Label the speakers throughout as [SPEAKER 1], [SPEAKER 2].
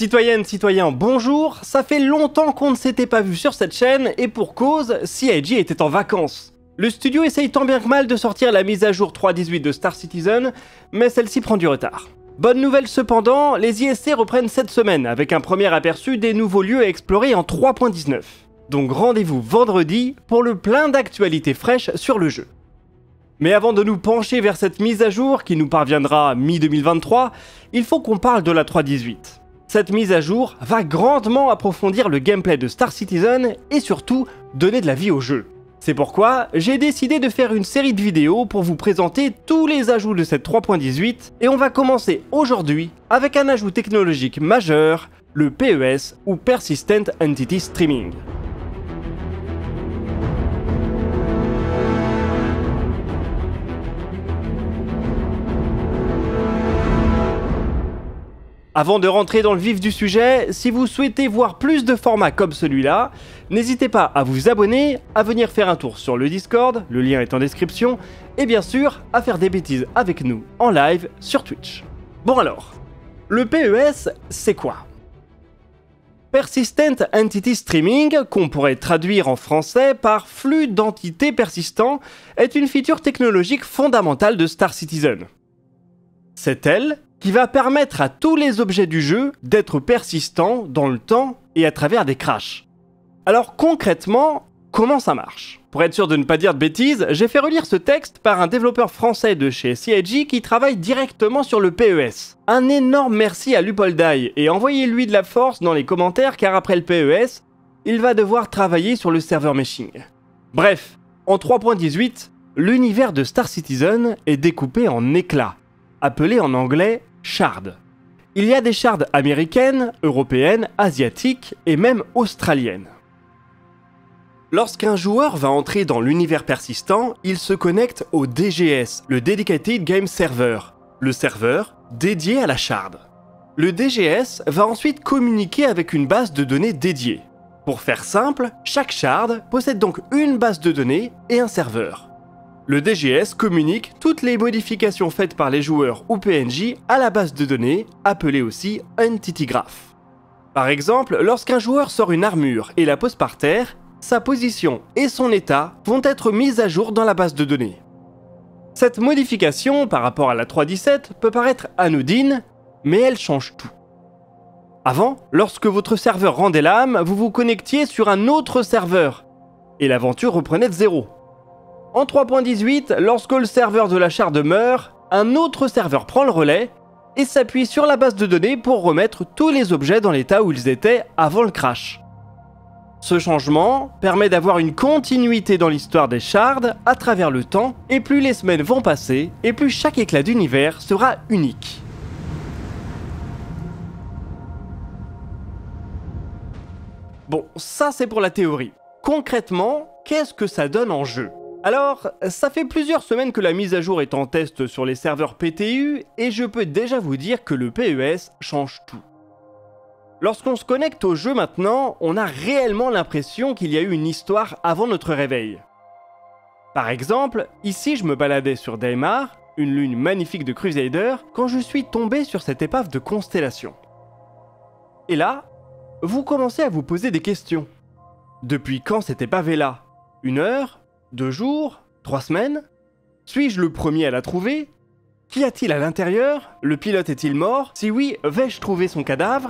[SPEAKER 1] Citoyennes, citoyens, bonjour, ça fait longtemps qu'on ne s'était pas vu sur cette chaîne et pour cause, CIG était en vacances. Le studio essaye tant bien que mal de sortir la mise à jour 3.18 de Star Citizen, mais celle-ci prend du retard. Bonne nouvelle cependant, les ISC reprennent cette semaine avec un premier aperçu des nouveaux lieux à explorer en 3.19. Donc rendez-vous vendredi pour le plein d'actualités fraîches sur le jeu. Mais avant de nous pencher vers cette mise à jour qui nous parviendra mi-2023, il faut qu'on parle de la 3.18. Cette mise à jour va grandement approfondir le gameplay de Star Citizen et surtout donner de la vie au jeu. C'est pourquoi j'ai décidé de faire une série de vidéos pour vous présenter tous les ajouts de cette 3.18 et on va commencer aujourd'hui avec un ajout technologique majeur, le PES ou Persistent Entity Streaming. Avant de rentrer dans le vif du sujet, si vous souhaitez voir plus de formats comme celui-là, n'hésitez pas à vous abonner, à venir faire un tour sur le Discord, le lien est en description, et bien sûr, à faire des bêtises avec nous en live sur Twitch. Bon alors, le PES, c'est quoi? Persistent Entity Streaming, qu'on pourrait traduire en français par flux d'entités persistants, est une feature technologique fondamentale de Star Citizen. C'est elle qui va permettre à tous les objets du jeu d'être persistants dans le temps et à travers des crashs. Alors concrètement, comment ça marche? Pour être sûr de ne pas dire de bêtises, j'ai fait relire ce texte par un développeur français de chez CIG qui travaille directement sur le PES. Un énorme merci à Lupoldai et envoyez-lui de la force dans les commentaires car après le PES, il va devoir travailler sur le serveur meshing. Bref, en 3.18, l'univers de Star Citizen est découpé en éclats, appelés en anglais shards. Il y a des shards américaines, européennes, asiatiques et même australiennes. Lorsqu'un joueur va entrer dans l'univers persistant, il se connecte au DGS, le Dedicated Game Server, le serveur dédié à la shard. Le DGS va ensuite communiquer avec une base de données dédiée. Pour faire simple, chaque shard possède donc une base de données et un serveur. Le DGS communique toutes les modifications faites par les joueurs ou PNJ à la base de données, appelée aussi Entity Graph. Par exemple, lorsqu'un joueur sort une armure et la pose par terre, sa position et son état vont être mises à jour dans la base de données. Cette modification par rapport à la 3.17 peut paraître anodine, mais elle change tout. Avant, lorsque votre serveur rendait l'âme, vous vous connectiez sur un autre serveur, et l'aventure reprenait de zéro. En 3.18, lorsque le serveur de la shard meurt, un autre serveur prend le relais et s'appuie sur la base de données pour remettre tous les objets dans l'état où ils étaient avant le crash. Ce changement permet d'avoir une continuité dans l'histoire des shards à travers le temps, et plus les semaines vont passer, et plus chaque éclat d'univers sera unique. Bon, ça c'est pour la théorie. Concrètement, qu'est-ce que ça donne en jeu ? Alors, ça fait plusieurs semaines que la mise à jour est en test sur les serveurs PTU et je peux déjà vous dire que le PES change tout. Lorsqu'on se connecte au jeu maintenant, on a réellement l'impression qu'il y a eu une histoire avant notre réveil. Par exemple, ici je me baladais sur Daymar, une lune magnifique de Crusader, quand je suis tombé sur cette épave de Constellation. Et là, vous commencez à vous poser des questions. Depuis quand cette épave est là? 1 heure? 2 jours? 3 semaines? Suis-je le premier à la trouver? Qu'y a-t-il à l'intérieur? Le pilote est-il mort? Si oui, vais-je trouver son cadavre?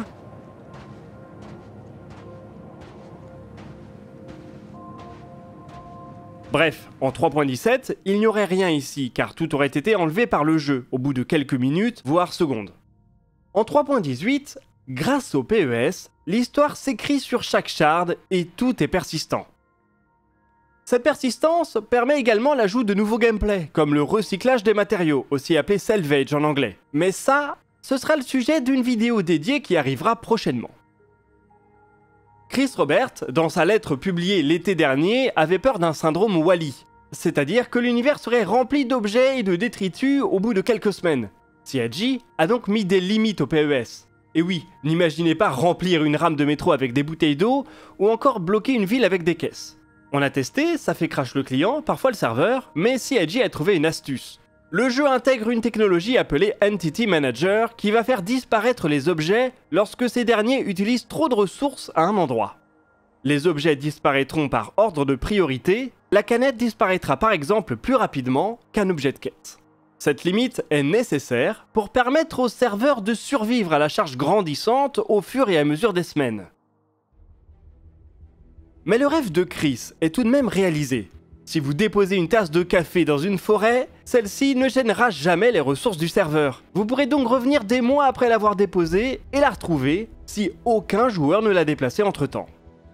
[SPEAKER 1] Bref, en 3.17, il n'y aurait rien ici, car tout aurait été enlevé par le jeu, au bout de quelques minutes, voire secondes. En 3.18, grâce au PES, l'histoire s'écrit sur chaque shard et tout est persistant. Cette persistance permet également l'ajout de nouveaux gameplays, comme le recyclage des matériaux, aussi appelé salvage en anglais. Mais ça, ce sera le sujet d'une vidéo dédiée qui arrivera prochainement. Chris Robert, dans sa lettre publiée l'été dernier, avait peur d'un syndrome Wall-E, c'est-à-dire que l'univers serait rempli d'objets et de détritus au bout de quelques semaines. CIG a donc mis des limites au PES. Et oui, n'imaginez pas remplir une rame de métro avec des bouteilles d'eau, ou encore bloquer une ville avec des caisses. On a testé, ça fait crash le client, parfois le serveur, mais CIG a trouvé une astuce. Le jeu intègre une technologie appelée Entity Manager qui va faire disparaître les objets lorsque ces derniers utilisent trop de ressources à un endroit. Les objets disparaîtront par ordre de priorité, la canette disparaîtra par exemple plus rapidement qu'un objet de quête. Cette limite est nécessaire pour permettre au serveur de survivre à la charge grandissante au fur et à mesure des semaines. Mais le rêve de Chris est tout de même réalisé. Si vous déposez une tasse de café dans une forêt, celle-ci ne gênera jamais les ressources du serveur. Vous pourrez donc revenir des mois après l'avoir déposée et la retrouver si aucun joueur ne l'a déplacée entre-temps.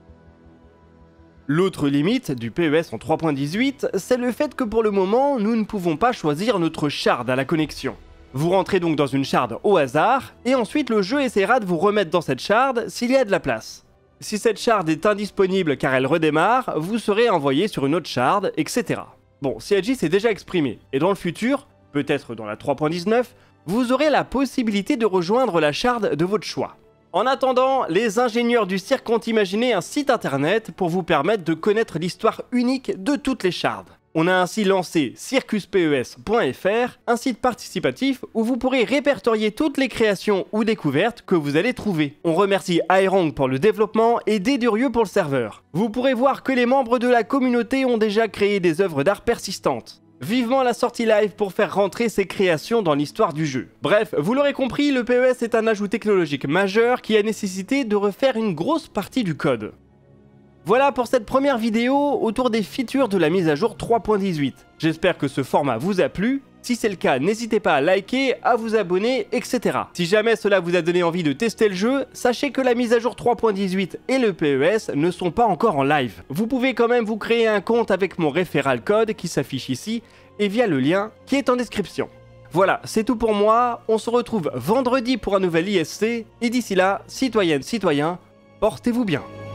[SPEAKER 1] L'autre limite du PES en 3.18, c'est le fait que pour le moment, nous ne pouvons pas choisir notre shard à la connexion. Vous rentrez donc dans une shard au hasard, et ensuite le jeu essaiera de vous remettre dans cette shard s'il y a de la place. Si cette shard est indisponible car elle redémarre, vous serez envoyé sur une autre shard, etc. Bon, CIG s'est déjà exprimé, et dans le futur, peut-être dans la 3.19, vous aurez la possibilité de rejoindre la shard de votre choix. En attendant, les ingénieurs du cirque ont imaginé un site internet pour vous permettre de connaître l'histoire unique de toutes les shards. On a ainsi lancé circuspes.fr, un site participatif où vous pourrez répertorier toutes les créations ou découvertes que vous allez trouver. On remercie Aerong pour le développement et Dédurieux pour le serveur. Vous pourrez voir que les membres de la communauté ont déjà créé des œuvres d'art persistantes. Vivement la sortie live pour faire rentrer ces créations dans l'histoire du jeu. Bref, vous l'aurez compris, le PES est un ajout technologique majeur qui a nécessité de refaire une grosse partie du code. Voilà pour cette première vidéo autour des features de la mise à jour 3.18. J'espère que ce format vous a plu. Si c'est le cas, n'hésitez pas à liker, à vous abonner, etc. Si jamais cela vous a donné envie de tester le jeu, sachez que la mise à jour 3.18 et le PES ne sont pas encore en live. Vous pouvez quand même vous créer un compte avec mon referral code qui s'affiche ici et via le lien qui est en description. Voilà, c'est tout pour moi. On se retrouve vendredi pour un nouvel ISC et d'ici là, citoyennes, citoyens, portez-vous bien.